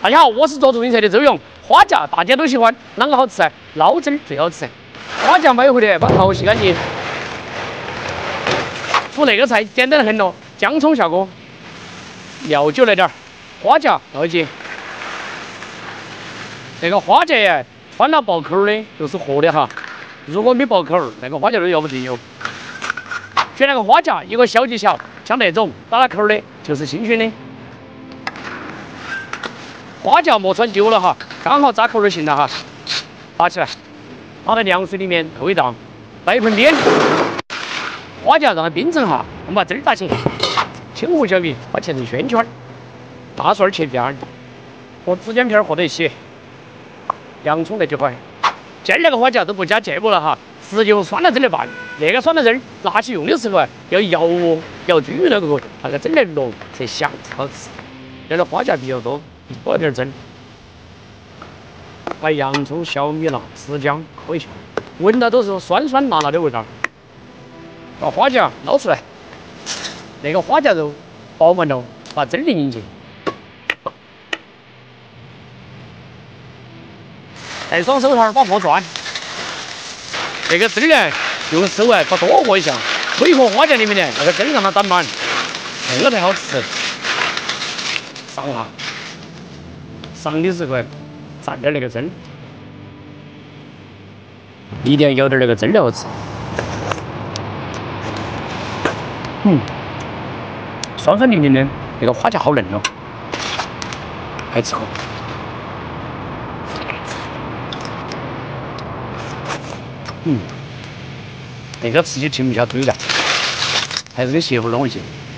大家好，我是做自行车的周勇。花甲大家都喜欢，啷个好吃啊？捞汁儿最好吃。花甲买回来把头洗干净。煮那个菜简单的很咯，姜葱下锅，料酒来点儿，花甲倒进。那个花甲呀，穿了爆口的，就是活的哈。如果没爆口，那个花甲都要不得哟。选那个花甲，一个小技巧，像那种打了口的，就是新鲜的。花甲莫穿丢了哈，刚好扎口就行了哈。拿起来，放在凉水里面透一荡，来一盆面。花甲让它冰镇哈，我们把汁儿打起，轻胡小米把切成圈圈，大蒜切片儿，和指甲片和在一起，洋葱来几块。今儿那个花甲都不加芥末了哈，直接用酸辣汁来拌。那个酸辣汁拿起用的时候啊，要摇哦，摇均匀那个汁来浓才香好吃。这个花甲比较多，多点汁。把洋葱、小米辣、豉姜搁一下，闻到都是酸酸辣辣的味道。把花甲捞出来，那个花甲肉薄完了，把汁儿淋进去，戴双手套把锅转。这个汁儿呢，用手啊把多和一下，推和花甲里面呢，那个汁儿让它打满，那个才好吃。上哈，上的时候蘸点那个汁儿，一定要舀点那个汁儿才好吃。酸酸淋淋的，那个花甲好嫩哦，还吃喝。那个吃起停不下嘴来，还是跟媳妇弄一些。